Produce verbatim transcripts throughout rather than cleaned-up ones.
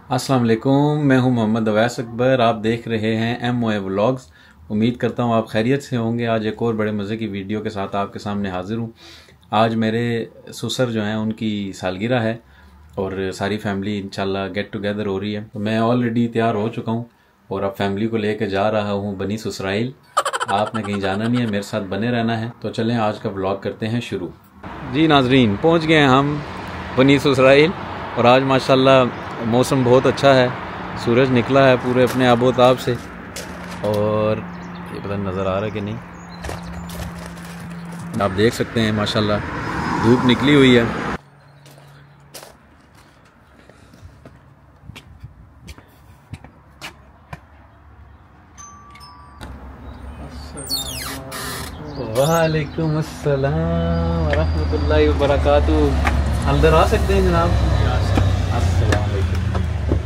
अस्सलाम वालेकुम, मैं हूं मोहम्मद अवैस अकबर। आप देख रहे हैं एम ओ ए व्लॉग्स। उम्मीद करता हूं आप खैरियत से होंगे। आज एक और बड़े मज़े की वीडियो के साथ आपके सामने हाजिर हूं। आज मेरे ससुर जो हैं उनकी सालगिरह है और सारी फैमिली इंशाल्लाह गेट टुगेदर हो रही है। तो मैं ऑलरेडी तैयार हो चुका हूं और अब फैमिली को लेकर जा रहा हूं बनी ससुराइल। आपने कहीं जाना नहीं है, मेरे साथ बने रहना है। तो चलें आज का व्लॉग करते हैं शुरू। जी नाजरीन, पहुँच गए हैं हम बनी ससुराइल और आज माशाल्लाह मौसम बहुत अच्छा है। सूरज निकला है पूरे अपने आबोताब से और ये पता नज़र आ रहा है कि नहीं, आप देख सकते हैं माशाल्लाह धूप निकली हुई है। वालेकुम अस्सलाम व रहमतुल्लाहि व बरकातुहू। अंदर आ सकते हैं जनाब। अस्सलाम वालेकुम,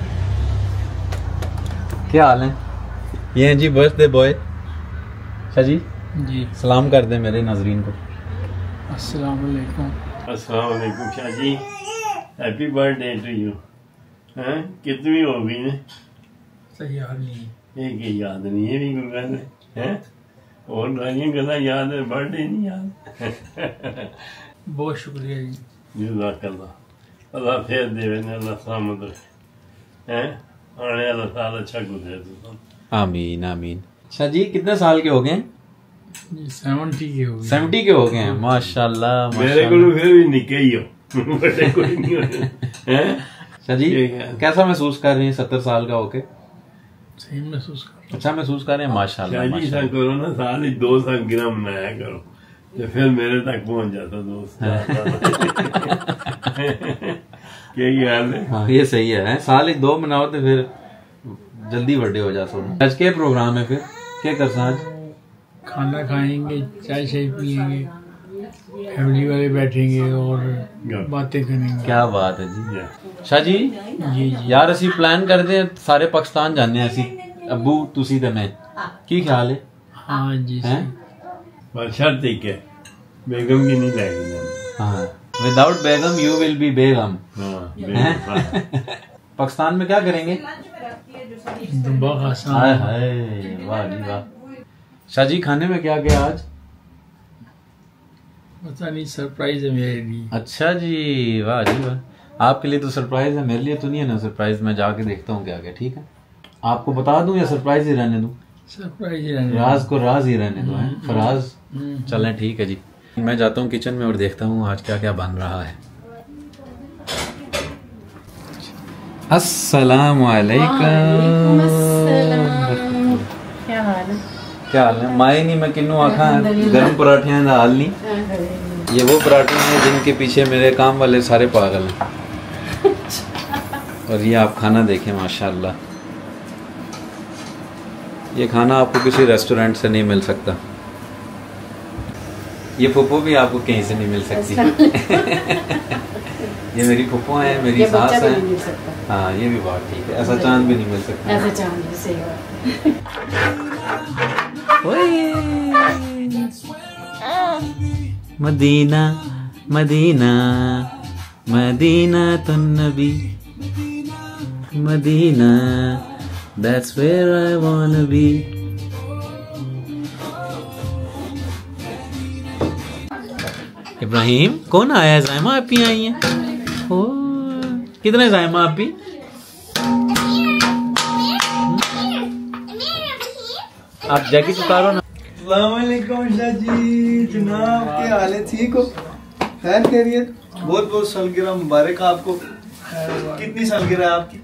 क्या हाल है? ये हैं जी बर्थडे बॉय शाह जी। जी सलाम कर दें मेरे नाजरीन को। अस्सलाम वालेकुम। अस्सलाम वालेकुम Shah ji, happy birthday to you. हैं कितनी हो गई ने? सही याद नहीं एक ही याद नहीं है भी कोई गल है, और गालियां गल्ला याद है, बर्थडे नहीं याद। बहुत शुक्रिया जी। जज़ाकल्लाह, अल्लाह फिर देवे ने, अल्लाह सलामत रखे हैं, आने वाला साल अच्छा गुजरे तो। आमीन आमीन। शाह जी कितने साल के हो गए? जी सेवेंटी के हो गए। सेवेंटी के हो गए हैं माशाल्लाह। मेरे को फिर भी निके ही हो, बड़े कोई नहीं हो। हैं शाह जी कैसा महसूस कर रहे हैं सत्तर साल का होके? सही महसूस कर अच्छा महसूस कर रहे हैं माशाल्लाह। शाह जी सा करो ना, साल ही दो साल गिरा मनाया करो तो फिर मेरे तक पहुंच जाता दोस्त। क्या हाल है? हाँ ये सही है, साल एक दो मनाओ तो फिर जल्दी बर्थडे हो जाता है। आज क्या प्रोग्राम है, फिर क्या करना आज? खाना खाएंगे, चाय शाय पियेंगे, फैमिली वाले बैठेंगे और बातें करेंगे। क्या बात है जी। शाह जी जी जी यार असी प्लान करते हैं सारे पाकिस्तान जाने असी, अब्बू तुसी ते मैं, की ख्याल है? हाँ जी हैं? पर शर्त एक है, बेगम की नहीं लगेगी। हाँ, विदाउट बेगम यू विल बी बेगम। हाँ, पाकिस्तान में क्या करेंगे? दुबा खासा। हाय हाय, वाह जी वाह। शाह जी खाने में क्या क्या आज? पता नहीं, सरप्राइज है मेरे लिए। अच्छा जी, वाह जी वाह। आपके लिए तो सरप्राइज है, मेरे लिए तो नहीं है ना सरप्राइज। मैं जाके देखता हूँ क्या क्या। ठीक है, आपको बता दूं या सरप्राइज ही रहने दूं? सरप्राइज ही रहने। राज को राज ही रहने दो, है फराज। चलें ठीक है जी, मैं जाता हूँ किचन में और देखता हूँ आज क्या क्या बन रहा है। अस्सलाम वालेकुम। क्या हाल है? क्या हाल है? माए नहीं मैं किन्नू आखा गर्म पराठियां का हाल नहीं। ये वो पराठे हैं जिनके पीछे मेरे काम वाले सारे पागल हैं। और ये आप खाना देखें माशाल्लाह, ये खाना आपको किसी रेस्टोरेंट से नहीं मिल सकता। ये फुप्पो भी आपको कहीं से नहीं मिल सकती। ये मेरी फुप्पो है, मेरी सास है। हाँ ये भी बात ठीक है, ऐसा चांद भी नहीं मिल सकता। ऐसा चांद भी सही बात। मदीना मदीना मदीना तुन नबी मदीना, that's where I wanna be। Ibrahim कौन आया है? जायमा आपी आई हैं। ओ कितने जायमा आपी? आप जैकेट उतारो ना। अस्सलाम वालेकुम शाह जी, जनाब क्या हाल है? ठीक हो? खैर खैरियत? बहुत बहुत सालगिरह मुबारक आपको। कितनी सालगिरह है आपकी?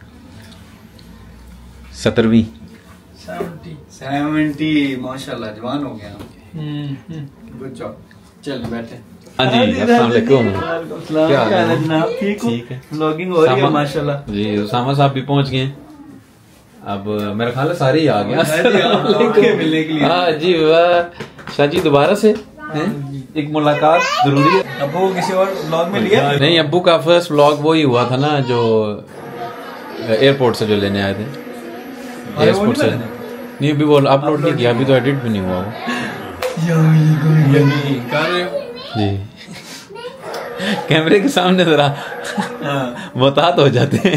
सत्रहवीं। सेवेंटी। सेवेंटी, माशाल्लाह जवान हो गया आप। Good job. चल बैठे। हाँ जी, अस्सलाम वालेकुम। क्या हाल है जनाब? ठीक हो? ठीक है, व्लॉगिंग हो रही है माशाल्लाह जी। उसामा साहब भी पहुंच गए। अब मेरा ख्याल है सारे ही आ गए मिलने के लिए। हाँ जी वाह। शाह जी दोबारा से हैं? एक मुलाकात जरूरी है। अब्बू को किसी और व्लॉग में लिया? नहीं, अब्बू का फर्स्ट व्लॉग वो ही हुआ था ना जो एयरपोर्ट से जो लेने आए थे। एयरपोर्ट से नहीं, अभी वो अपलोड नहीं किया, अभी तो एडिट भी नहीं हुआ वो। कर रहे हो जी कैमरे के सामने जरा मुहतात हो जाते हैं।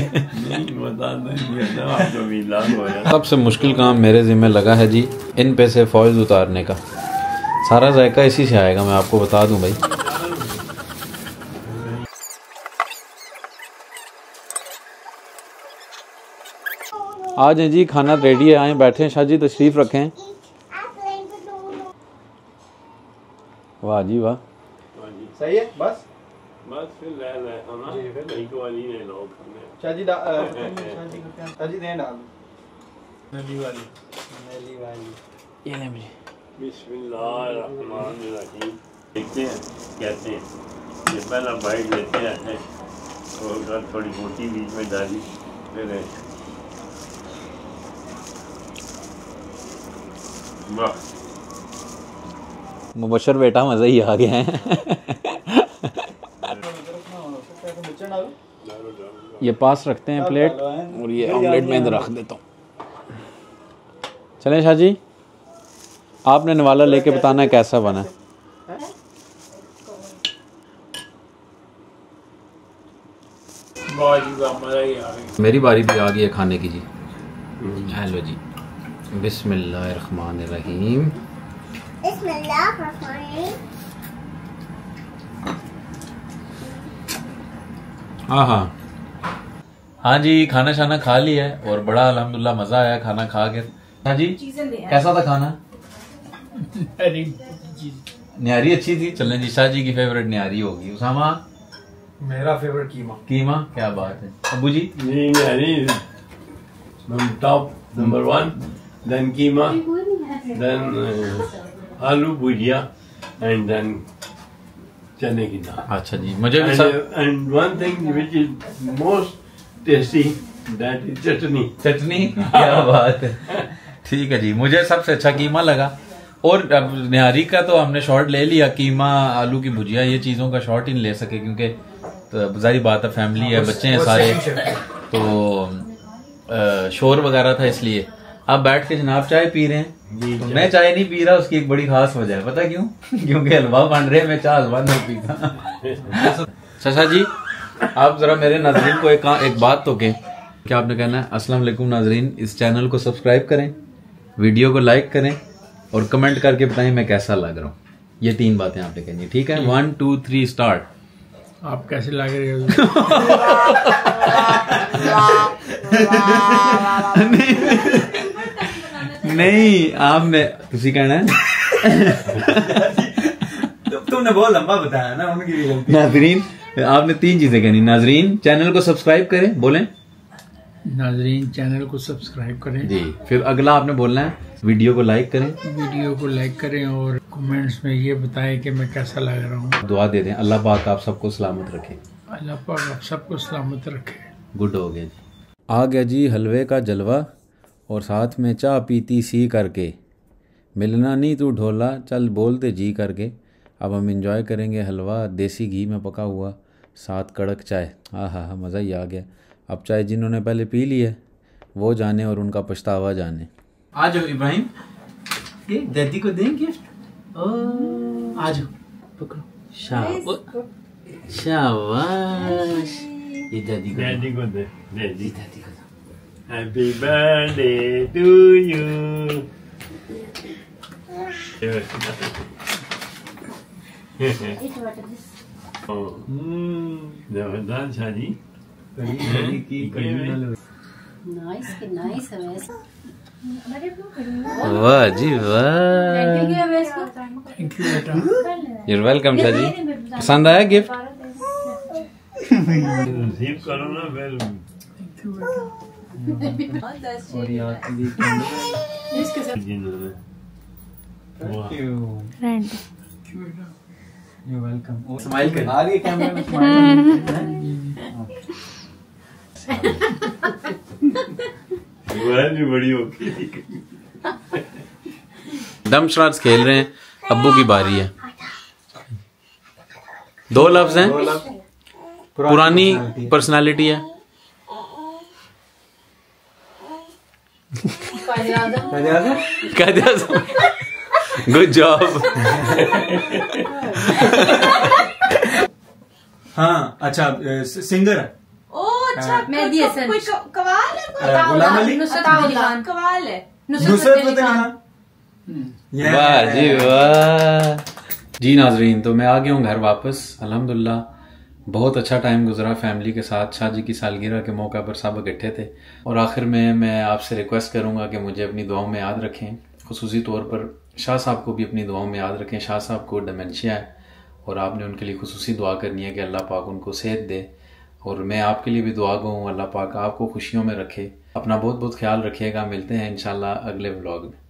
सबसे मुश्किल काम मेरे जिम्मे लगा है जी, इन पे से फॉइल उतारने का। सारा जायका इसी से आएगा, मैं आपको बता दूं भाई। आ जाए जी, खाना रेडी है, आए बैठे। शाह जी तशरीफ रखें। वाह जी वाह, सही है। बस बस फिर ले ले खाना नहीं को वाली नहीं लो खाने। शाह जी दा- अ, शाह जी दें डाल नली वाली नली वाली ये ले मुझे। बिस्मिल्लाहिर्रहमानिर्रहीम। देखते हैं कहते हैं ये पहला बाइट लेते हैं और थोड़ी मोटी बीच में डाली, फिर वाह मुबशर बेटा मज़ा ही आ गया है। ये पास रखते हैं प्लेट, और ये ऑमलेट में इधर रख देता हूँ। चलें शाह जी, आपने नवाला लेके बताना है कैसा बना है। मेरी बारी भी आ गई है खाने की जी। हेलो जी, बिस्मिल्लाहिर्रहमानिर्रहीम। हाँ हाँ हाँ जी, खाना शाना खा लिया है और बड़ा अल्हम्दुलिल्लाह मज़ा आया खाना खा के। हाँ जी, कैसा था खाना? न्यारी अच्छी थी। चलें जी, शाह जी की फेवरेट न्यारी होगी। उसामा? मेरा फेवरेट कीमा। कीमा, क्या बात है। अबू जी? नहीं नहीं, top number one, then keema, then aloo bhujia, and then चने की दाल। अच्छा जी, मुझे भी and, सब uh, and one thing which is most tasty, that is चटनी। चटनी, क्या बात है। ठीक है जी, मुझे सबसे अच्छा कीमा लगा। और अब निहारी का तो हमने शॉर्ट ले लिया, कीमा आलू की भुजिया ये चीज़ों का शॉर्ट ही नहीं ले सके, क्योंकि तो जाहिर बात है फैमिली है, बच्चे हैं सारे, तो शोर वगैरह था, इसलिए आप बैठ के जनाब चाय पी रहे हैं। तो मैं चाय नहीं पी रहा, उसकी एक बड़ी खास वजह है, पता क्यों? क्योंकि हलवा बन रहे हैं, मैं चाय हलवा नहीं पीता। चाचा जी, आप जरा मेरे नाजरीन को एक एक बात तो कहें, क्या आपने कहना है? अस्सलाम वालेकुम नाजरीन, इस चैनल को सब्सक्राइब करें, वीडियो को लाइक करें और कमेंट करके बताएं मैं कैसा लग रहा हूँ। ये तीन बातें आपने कहनी, ठीक है? One two three start. आप कैसे लग रहे हो? नहीं, आपने तुसी कहना है। तुमने बहुत लंबा बताया ना, उनकी भी गलती। नाजरीन, आपने तीन चीजें कहनी। नाजरीन चैनल को सब्सक्राइब करें, बोलें। नाजरीन चैनल को सब्सक्राइब करें जी, फिर अगला आपने बोलना है वीडियो को लाइक करें। वीडियो को लाइक करें और कमेंट्स में ये बताएं कि मैं कैसा लग रहा हूँ। दुआ दे दें, अल्लाह पाक आप सबको सलामत रखे। अल्लाह पाक आप सबको सलामत रखे। गुड हो गया जी। आ गया जी हलवे का जलवा, और साथ में चाय पीती सी करके, मिलना नहीं तू ढोला, चल बोलते जी करके। अब हम इंजॉय करेंगे हलवा देसी घी में पका हुआ, साथ कड़क चाय। हाँ हाँ हाँ, मज़ा ही आ गया। अब चाय जिन्होंने पहले पी ली है वो जाने और उनका पछतावा जाने। आ जाओ इब्राहिम, ये दादी को दें गिफ्ट। ओ आ जाओ, पकड़ो। शाबाश शाबाश, ये दादी को डैडी को दे, डैडी दादी को। Happy birthday to you. जबरदस्त शाह जी। नाइस नाइस है वैसे। वाह जी वाह, थैंक यू बेटा। Your welcome Shah ji. पसंद आया गिफ्ट? रिसीव करो ना फिर। और यहाँ फ्रेंड यू वेलकम। स्माइल कर, आ रही है कैमरे में, स्माइल। भी बड़ी होगी। दम शराज खेल रहे हैं, अब्बू की बारी है। दो लफ्ज हैं, पुरानी पर्सनालिटी है। कायदे आज़म, गुड जॉब। हाँ अच्छा सिंगर है। ओ अच्छा, मेहदी कोई हसन। कोई क- कवाल है कोई? अ, गुलाम अली, नुसरत फतेह अली खान। कवाल है। नुसरत फतेह अली खान। वाह जी वाह। जी नाजरीन, तो मैं आ गया हूँ घर वापस अल्हम्दुलिल्लाह। बहुत अच्छा टाइम गुजरा फैमिली के साथ। शाह जी की सालगिरह के मौका पर सब इकट्ठे थे। और आखिर में मैं आपसे रिक्वेस्ट करूँगा कि मुझे अपनी दुआओं में याद रखें, खुसूसी तौर पर शाह साहब को भी अपनी दुआओं में याद रखें। शाह साहब को डिमेंशिया है और आपने उनके लिए खुसूसी दुआ करनी है कि अल्लाह पाक उनको सेहत दे। और मैं आपके लिए भी दुआ गो हूँ, अल्लाह पाक आपको खुशियों में रखे। अपना बहुत बहुत ख्याल रखिएगा। मिलते हैं इंशाल्लाह अगले व्लॉग में।